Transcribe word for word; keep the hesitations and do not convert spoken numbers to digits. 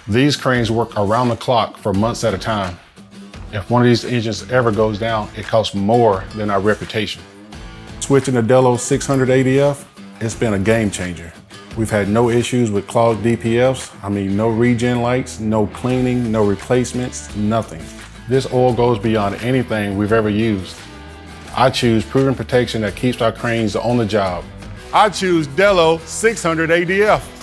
These cranes work around the clock for months at a time. If one of these engines ever goes down, it costs more than our reputation. Switching to Delo six hundred A D F, it's been a game changer. We've had no issues with clogged D P Fs. I mean, no regen lights, no cleaning, no replacements, nothing. This oil goes beyond anything we've ever used. I choose proven protection that keeps our cranes on the job. I choose Delo six hundred A D F.